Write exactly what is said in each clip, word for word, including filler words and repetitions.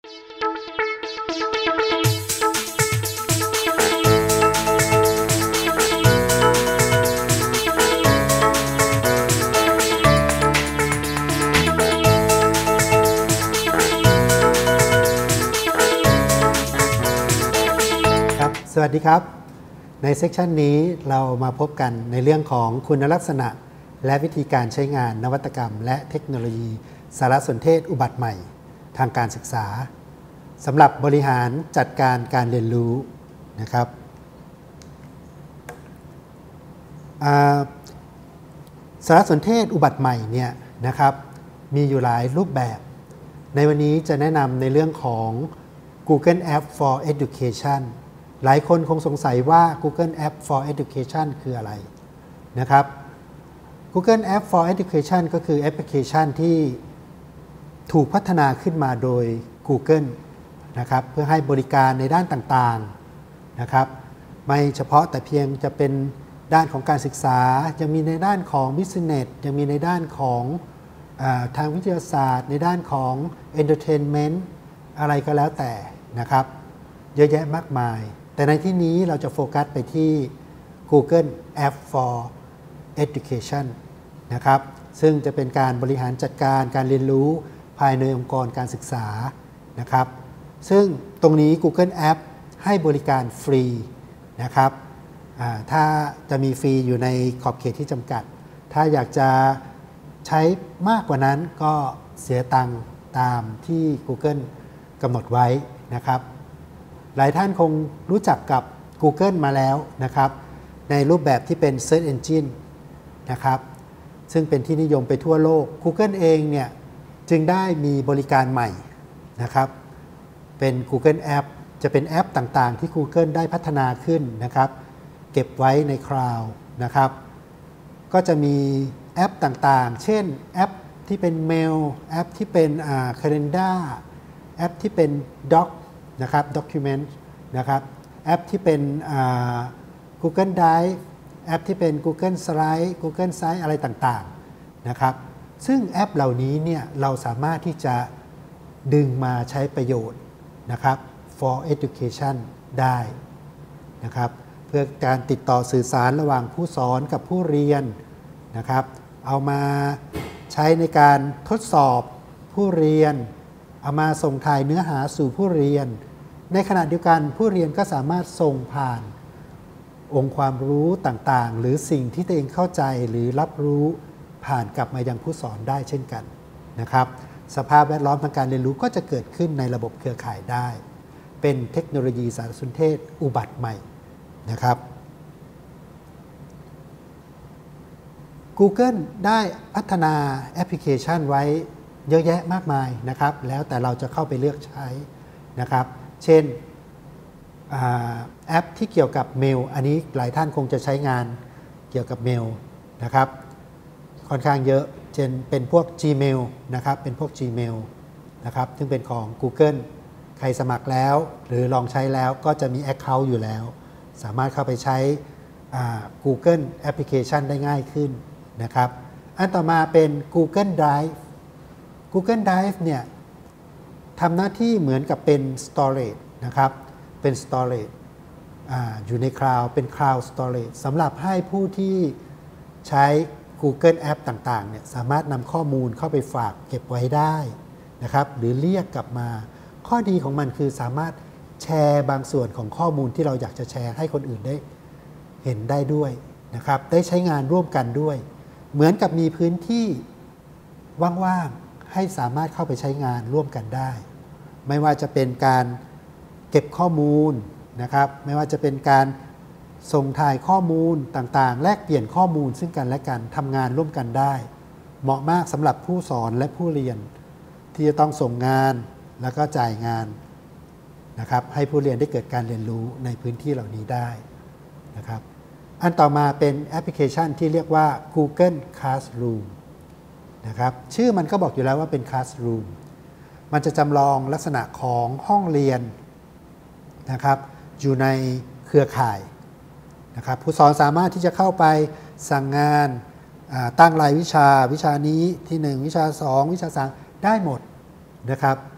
สวัสดีครับในเซสชันนี้เรามาพบกันในเรื่องของคุณลักษณะและวิธีการใช้งานนวัตกรรมและเทคโนโลยีสารสนเทศอุบัติใหม่ทางการศึกษาสำหรับบริหารจัดการการเรียนรู้นะครับสารสนเทศอุบัติใหม่เนี่ยนะครับมีอยู่หลายรูปแบบในวันนี้จะแนะนำในเรื่องของ Google App for Educationหลายคนคงสงสัยว่า Google App for Education คืออะไรนะครับ Google App for Education ก็คือแอปพลิเคชันที่ถูกพัฒนาขึ้นมาโดย Google นะครับเพื่อให้บริการในด้านต่างๆนะครับไม่เฉพาะแต่เพียงจะเป็นด้านของการศึกษายังมีในด้านของ Business ยังมีในด้านของอาทางวิทยาศาสตร์ในด้านของ Entertainment อะไรก็แล้วแต่นะครับเยอะแยะมากมายแต่ในที่นี้เราจะโฟกัสไปที่ Google App for Education นะครับซึ่งจะเป็นการบริหารจัดการการเรียนรู้ภายในองค์กรการศึกษานะครับซึ่งตรงนี้ Google App ให้บริการฟรีนะครับถ้าจะมีฟรีอยู่ในขอบเขตที่จำกัดถ้าอยากจะใช้มากกว่านั้นก็เสียตังค์ตามที่ Google กำหนดไว้นะครับหลายท่านคงรู้จักกับ Google มาแล้วนะครับในรูปแบบที่เป็น Search Engine นะครับซึ่งเป็นที่นิยมไปทั่วโลก Google เองเนี่ยจึงได้มีบริการใหม่นะครับเป็น Google App จะเป็นแอปต่างๆที่ Google ได้พัฒนาขึ้นนะครับเก็บไว้ในคลาวด์นะครับก็จะมีแอปต่างๆเช่นแอปที่เป็น Mail แอปที่เป็น Calendar แอปที่เป็น Docนะครับ Document นะครับแอปที่เป็น Google Drive แอปที่เป็น Google Slide Google Site อะไรต่างๆนะครับซึ่งแอปเหล่านี้เนี่ยเราสามารถที่จะดึงมาใช้ประโยชน์นะครับ for education ได้นะครับเพื่อการติดต่อสื่อสารระหว่างผู้สอนกับผู้เรียนนะครับเอามาใช้ในการทดสอบผู้เรียนเอามาส่งถ่ายเนื้อหาสู่ผู้เรียนในขณะเดียวกันผู้เรียนก็สามารถส่งผ่านองค์ความรู้ต่างๆหรือสิ่งที่ตัวเองเข้าใจหรือรับรู้ผ่านกลับมายังผู้สอนได้เช่นกันนะครับสภาพแวดล้อมทางการเรียนรู้ก็จะเกิดขึ้นในระบบเครือข่ายได้เป็นเทคโนโลยีสารสนเทศอุบัติใหม่นะครับ Google ได้พัฒนาแอปพลิเคชันไว้เยอะแยะมากมายนะครับแล้วแต่เราจะเข้าไปเลือกใช้นะครับเช่นแอปที่เกี่ยวกับเมลอันนี้หลายท่านคงจะใช้งานเกี่ยวกับเมลนะครับค่อนข้างเยอะเช่นเป็นพวก Gmail นะครับเป็นพวก Gmail นะครับซึ่งเป็นของ Google ใครสมัครแล้วหรือลองใช้แล้วก็จะมี Account อยู่แล้วสามารถเข้าไปใช้ Google Application ได้ง่ายขึ้นนะครับอันต่อมาเป็น Google Drive Google Drive เนี่ยทำหน้าที่เหมือนกับเป็น storage นะครับเป็น storage ออยู่ในคลาวด์เป็น cloud storage สำหรับให้ผู้ที่ใช้ Google App ต่างๆเนี่ยสามารถนำข้อมูลเข้าไปฝากเก็บไว้ได้นะครับหรือเรียกกลับมาข้อดีของมันคือสามารถแชร์บางส่วนของข้อมูลที่เราอยากจะแชร์ให้คนอื่นได้เห็นได้ด้วยนะครับได้ใช้งานร่วมกันด้วยเหมือนกับมีพื้นที่ว่างๆให้สามารถเข้าไปใช้งานร่วมกันได้ไม่ว่าจะเป็นการเก็บข้อมูลนะครับไม่ว่าจะเป็นการส่งถ่ายข้อมูลต่างๆแลกเปลี่ยนข้อมูลซึ่งกันและกันทำงานร่วมกันได้เหมาะมากสำหรับผู้สอนและผู้เรียนที่จะต้องส่งงานแล้วก็จ่ายงานนะครับให้ผู้เรียนได้เกิดการเรียนรู้ในพื้นที่เหล่านี้ได้นะครับอันต่อมาเป็นแอปพลิเคชันที่เรียกว่า Google Classroom นะครับชื่อมันก็บอกอยู่แล้วว่าเป็น Classroom มันจะจำลองลักษณะของห้องเรียนนะครับอยู่ในเครือข่ายนะครับผู้สอนสามารถที่จะเข้าไปสั่งงานตั้งรายวิชาวิชานี้ที่หนึ่งวิชาสองวิชาสามได้หมดนะครับผ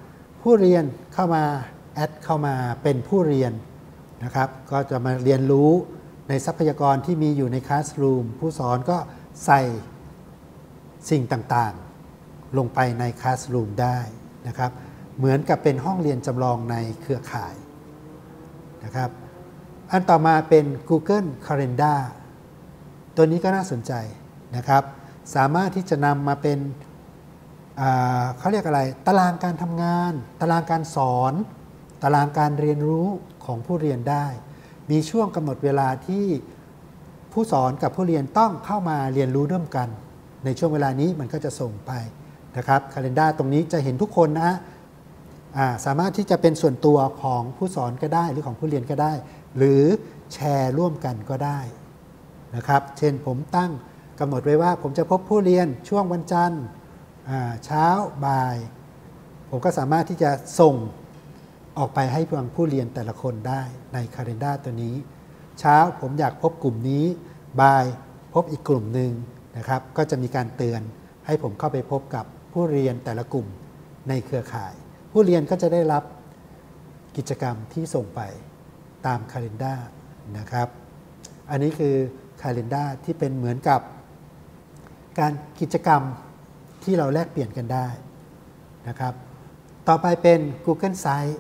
ผู้เรียนเข้ามาแอดเข้ามาเป็นผู้เรียนนะครับก็จะมาเรียนรู้ในทรัพยากรที่มีอยู่ในคลาสรูมผู้สอนก็ใส่สิ่งต่างๆลงไปในคลาสรูมได้นะครับเหมือนกับเป็นห้องเรียนจำลองในเครือข่ายนะครับอันต่อมาเป็น Google Calendar ตัวนี้ก็น่าสนใจนะครับสามารถที่จะนำมาเป็นเขาเรียกอะไรตารางการทำงานตารางการสอนตารางการเรียนรู้ของผู้เรียนได้มีช่วงกำหนดเวลาที่ผู้สอนกับผู้เรียนต้องเข้ามาเรียนรู้ร่วมกันในช่วงเวลานี้มันก็จะส่งไปนะครับ Calendar ตรงนี้จะเห็นทุกคนนะสามารถที่จะเป็นส่วนตัวของผู้สอนก็ได้หรือของผู้เรียนก็ได้หรือแชร์ร่วมกันก็ได้นะครับเช่นผมตั้งกำหนดไว้ว่าผมจะพบผู้เรียนช่วงวันจันทร์เช้าบ่ายผมก็สามารถที่จะส่งออกไปให้เพื่อนผู้เรียนแต่ละคนได้ใน Calendar ตัวนี้เช้าผมอยากพบกลุ่มนี้บ่ายพบอีกกลุ่มหนึ่งนะครับก็จะมีการเตือนให้ผมเข้าไปพบกับผู้เรียนแต่ละกลุ่มในเครือข่ายผู้เรียนก็จะได้รับกิจกรรมที่ส่งไปตาม Calendar นะครับอันนี้คือ Calendar ที่เป็นเหมือนกับการกิจกรรมที่เราแลกเปลี่ยนกันได้นะครับต่อไปเป็น Google Sites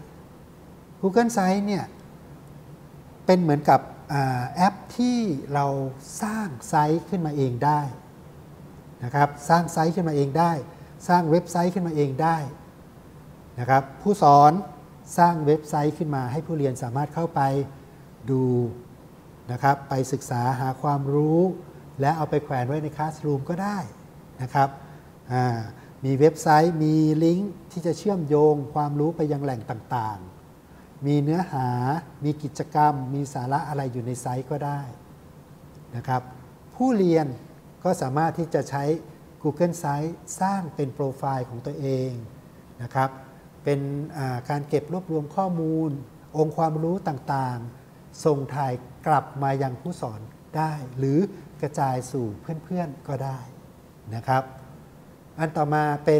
Google Sites เนี่ยเป็นเหมือนกับแอปที่เราสร้างไซต์ขึ้นมาเองได้นะครับสร้างไซต์ขึ้นมาเองได้สร้างเว็บไซต์ขึ้นมาเองได้นะครับผู้สอนสร้างเว็บไซต์ขึ้นมาให้ผู้เรียนสามารถเข้าไปดูนะครับไปศึกษาหาความรู้และเอาไปแขวนไว้ในคลาสรูมก็ได้นะครับมีเว็บไซต์มีลิงก์ที่จะเชื่อมโยงความรู้ไปยังแหล่งต่างๆมีเนื้อหามีกิจกรรมมีสาระอะไรอยู่ในไซต์ก็ได้นะครับผู้เรียนก็สามารถที่จะใช้ Google Sites สร้างเป็นโปรไฟล์ของตัวเองนะครับเป็นการเก็บรวบรวมข้อมูลองค์ความรู้ต่างๆส่งถ่ายกลับมายังผู้สอนได้หรือกระจายสู่เพื่อนๆก็ได้นะครับอันต่อมาเป็น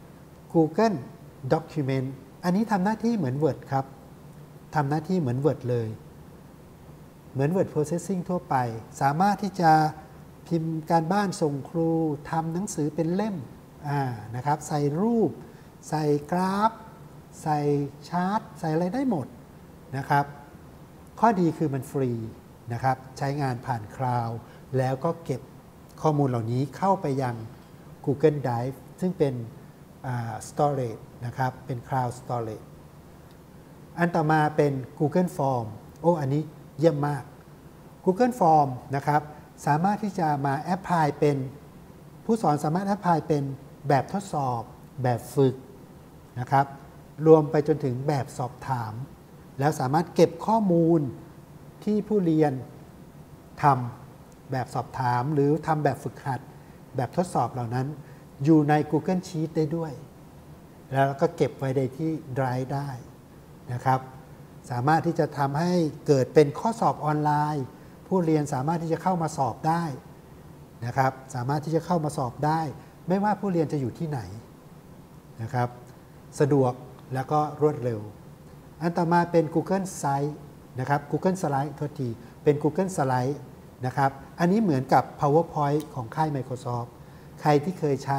Google Document อันนี้ทำหน้าที่เหมือน Word ครับทำหน้าที่เหมือน Word เลยเหมือน Word Processing ทั่วไปสามารถที่จะพิมพ์การบ้านส่งครูทำหนังสือเป็นเล่มนะครับใส่รูปใส่กราฟใส่ชาร์ตใส่อะไรได้หมดนะครับข้อดีคือมันฟรีนะครับใช้งานผ่านคลาวด์แล้วก็เก็บข้อมูลเหล่านี้เข้าไปยัง Google Drive ซึ่งเป็น storage นะครับเป็น cloud storage อันต่อมาเป็น Google Form โอ้อันนี้เยี่ยมมาก Google Form นะครับสามารถที่จะมาแอพพลายเป็นผู้สอนสามารถแอพพลายเป็นแบบทดสอบแบบฝึกนะครับรวมไปจนถึงแบบสอบถามแล้วสามารถเก็บข้อมูลที่ผู้เรียนทำแบบสอบถามหรือทำแบบฝึกหัดแบบทดสอบเหล่านั้นอยู่ใน Google Sheet ได้ด้วยแล้วก็เก็บไว้ในที่ Drive ได้นะครับสามารถที่จะทำให้เกิดเป็นข้อสอบออนไลน์ผู้เรียนสามารถที่จะเข้ามาสอบได้นะครับสามารถที่จะเข้ามาสอบได้ไม่ว่าผู้เรียนจะอยู่ที่ไหนนะครับสะดวกแล้วก็รวดเร็วอันต่อมาเป็น Google Slides นะครับ Google Slide โทษทีเป็น Google Slide นะครับอันนี้เหมือนกับ PowerPoint ของค่าย Microsoft ใครที่เคยใช้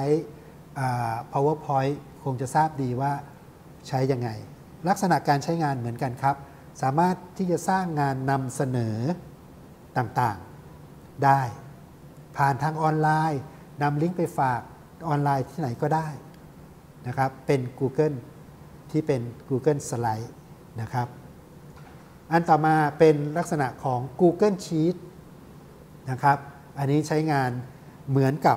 PowerPoint คงจะทราบดีว่าใช้ยังไงลักษณะการใช้งานเหมือนกันครับสามารถที่จะสร้างงานนำเสนอต่างๆได้ผ่านทางออนไลน์นำลิงก์ไปฝากออนไลน์ที่ไหนก็ได้นะครับเป็น Google ที่เป็น Google Slide นะครับอันต่อมาเป็นลักษณะของ Google Sheet นะครับอันนี้ใช้งานเหมือนกับ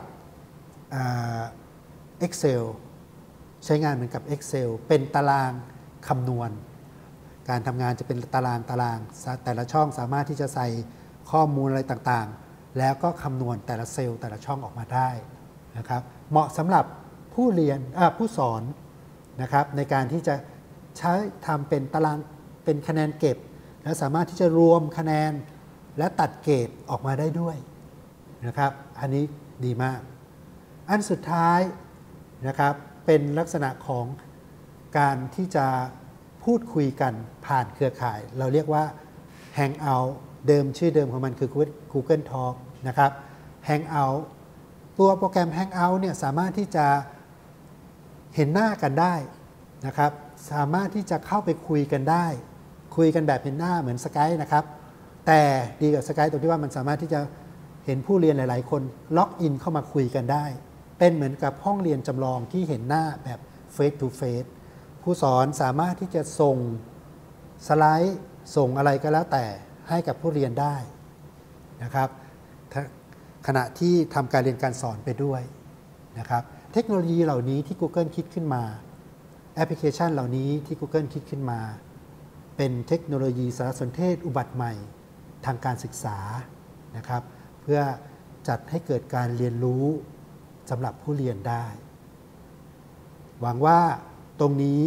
Excel ใช้งานเหมือนกับ Excel เป็นตารางคำนวณการทำงานจะเป็นตารางตารางแต่ละช่องสามารถที่จะใส่ข้อมูลอะไรต่างๆแล้วก็คำนวณแต่ละเซลล์แต่ละช่องออกมาได้นะครับเหมาะสำหรับผู้เรียนผู้สอนนะครับในการที่จะใช้ทำเป็นตารางเป็นคะแนนเก็บและสามารถที่จะรวมคะแนนและตัดเกรดออกมาได้ด้วยนะครับอันนี้ดีมากอันสุดท้ายนะครับเป็นลักษณะของการที่จะพูดคุยกันผ่านเครือข่ายเราเรียกว่า Hangout เดิมชื่อเดิมของมันคือ Google Talk นะครับ Hangout ตัวโปรแกรม Hangout เนี่ยสามารถที่จะเห็นหน้ากันได้นะครับสามารถที่จะเข้าไปคุยกันได้คุยกันแบบเห็นหน้าเหมือน Skype นะครับแต่ดีกว่า Skype ตรงที่ว่ามันสามารถที่จะเห็นผู้เรียนหลายๆคนล็อกอินเข้ามาคุยกันได้เป็นเหมือนกับห้องเรียนจำลองที่เห็นหน้าแบบ Face to Face ผู้สอนสามารถที่จะส่งสไลด์ส่งอะไรก็แล้วแต่ให้กับผู้เรียนได้นะครับขณะที่ทำการเรียนการสอนไปด้วยนะครับเทคโนโลยีเหล่านี้ที่ Google คิดขึ้นมาแอปพลิเคชันเหล่านี้ที่ Google คิดขึ้นมาเป็นเทคโนโลยีสารสนเทศอุบัติใหม่ทางการศึกษานะครับเพื่อจัดให้เกิดการเรียนรู้สำหรับผู้เรียนได้หวังว่าตรงนี้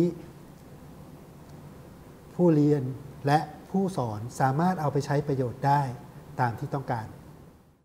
ผู้เรียนและผู้สอนสามารถเอาไปใช้ประโยชน์ได้ตามที่ต้องการ